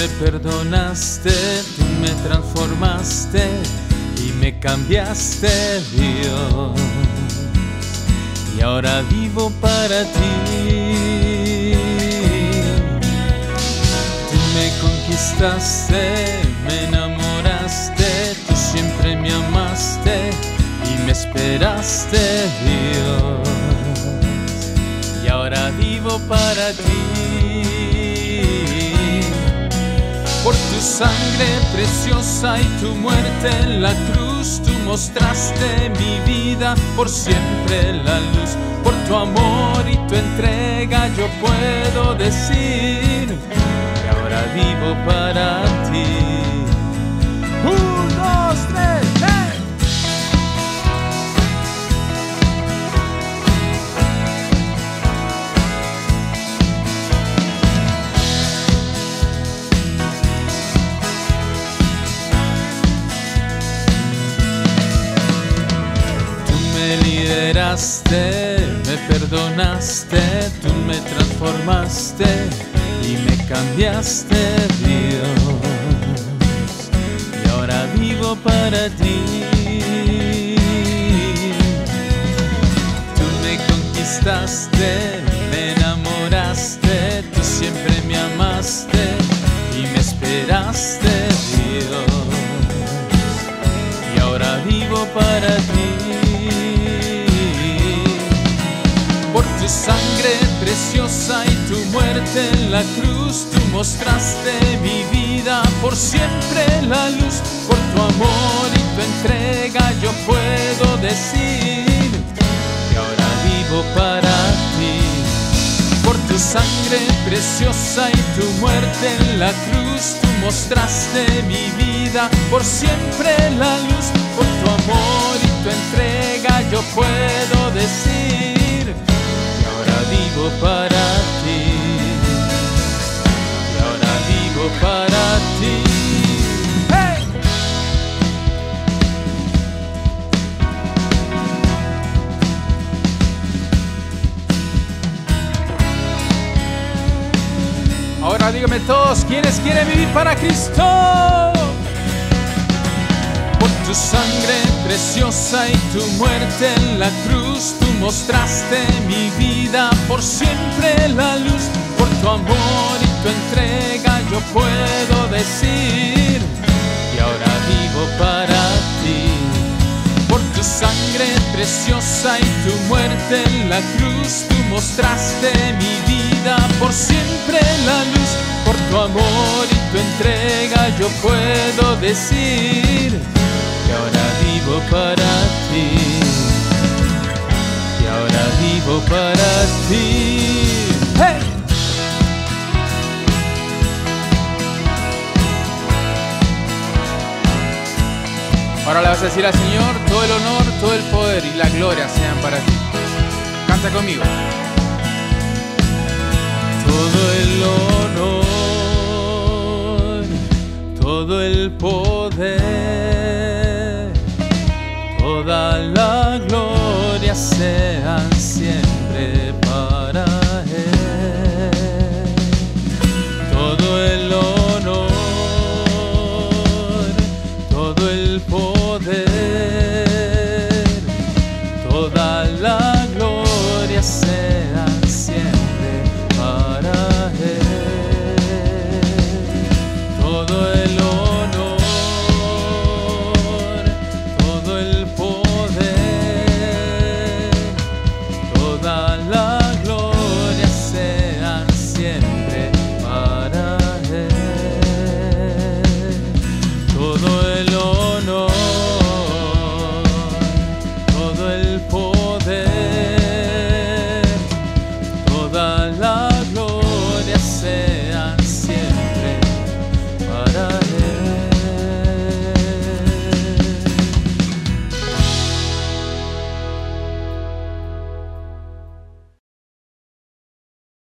me perdonaste, tú me transformaste y me cambiaste, Dios. Y ahora vivo para ti. Tú me conquistaste, me enamoraste, tú siempre me amaste y me esperaste, Dios. Y ahora vivo para ti. Por tu sangre preciosa y tu muerte en la cruz, tú mostraste mi vida, por siempre la luz. Por tu amor y tu entrega yo puedo decir que ahora vivo para ti. 1, 2, 3, ¡hey! Me liberaste, me perdonaste, tú me transformaste y me cambiaste, Dios. Y ahora vivo para ti. Tú me conquistaste, me enamoraste, tú siempre me amaste y me esperaste, Dios. Y ahora vivo para ti. Por tu sangre preciosa y tu muerte en la cruz, tú mostraste mi vida, por siempre la luz. Por tu amor y tu entrega yo puedo decir que ahora vivo para ti. Por tu sangre preciosa y tu muerte en la cruz, tú mostraste mi vida, por siempre la luz. Por tu amor y tu entrega yo puedo decir vivo para ti, y ahora vivo para ti. ¡Hey! Ahora díganme todos, ¿quiénes quieren vivir para Cristo? Por tu sangre preciosa y tu muerte en la cruz, tú mostraste mi vida, por siempre la luz. Por tu amor y tu entrega yo puedo decir y ahora vivo para ti. Por tu sangre preciosa y tu muerte en la cruz, tú mostraste mi vida, por siempre la luz. Por tu amor y tu entrega yo puedo decir que ahora vivo para ti, y ahora vivo para ti. ¡Hey! Ahora le vas a decir al Señor: todo el honor, todo el poder y la gloria sean para ti. Canta conmigo. Todo el honor, todo el poder, toda la gloria sean